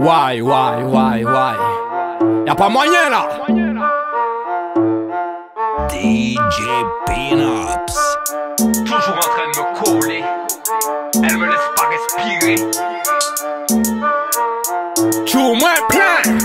Why? Y'a pas moyen là. DJ Pinops. Toujours en train de me coller. Elle me laisse pas respirer. Chou moins plein.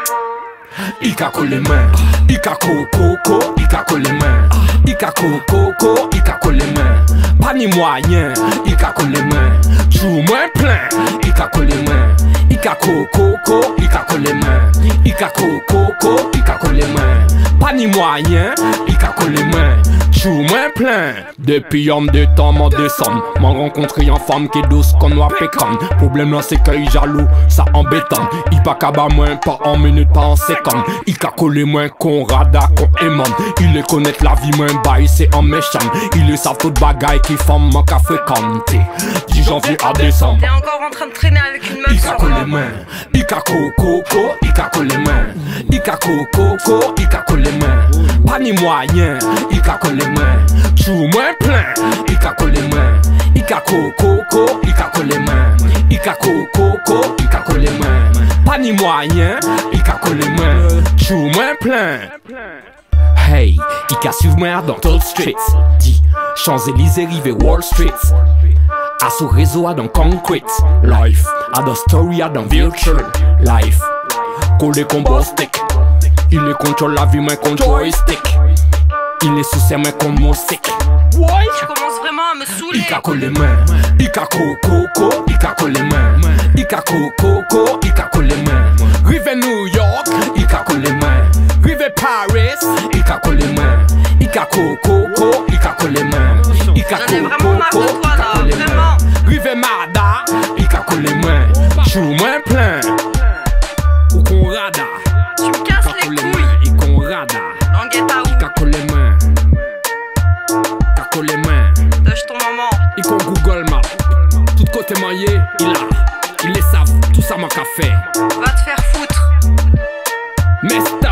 Ika colle les mains. Ika coco, Ika colle les mains. Ika coco, Ika colle les mains. Pas ni moyen. Ika colle les mains. Chou moins plein. Ika colle les mains. Ika coco, Ika colle les mains. Ika coco, Ika colle les mains. Pas ni moyen. Ika colle les mains. Chou moins plein. Depuis homme de temps, m'en descend. M'en rencontré en femme qui est douce qu'on noir pécan. Problème là c'est qu'il jaloux, ça embêtant. Il pas qu'à moins, pas en minute, pas en seconde. Il qu'a collé moins qu'on rada, qu'on aimant. Il les connaît la vie moins bail, c'est en méchant. Il le savent toute bagaille qui femme manque à fréquenter. 10 janvier à décembre. T'es encore en train de traîner avec une meuf. Il qu'a collé mains. Il qu'a coco, il qu'a collé mains. Il qu'a coco, il qu'a collé mains. Pas ni moyen, il qu'a collé mains. Chou moins plein, il qu'a collé mains. Il qu'a coco, il qu'a collé mains. Il qu'a coco, il qu'a collé mains. Pas ni moyen, il qu'a collé mains. Chou moins plein. Hey, il qu'a suivi moi dans toutes streets. Dit Champs-Élysées, rive Wall Street. A son réseau a dans concrete life. A dans story a dans virtual life. Collé combo stick. Il les contrôle la vie moins qu'on joystick. Il est sous ses mains comme mon stick. Tu commences vraiment à me saouler. Il qu'a collé mains. Il qu'a coco, il qu'a collé mains. Il qu'a coco, il qu'a collé mains. Rive New York, il qu'a collé mains. Rive Paris, il qu'a collé mains. Il qu'a coco, il qu'a collé mains. Il qu'a J'en ai vraiment marre de coco, toi là, vraiment. Rive Mada, il qu'a collé mains. Chou moins plein. Ou qu'on rada. Tu me casses les couilles. Et qu'on rada. Languetta Il qu'a collé mains. Qu'a collé mains. Touche ton maman. Il qu'on Google Map. Tout côté maillé, il a. Ils les savent, tout ça manque à faire. Va te faire foutre. Mais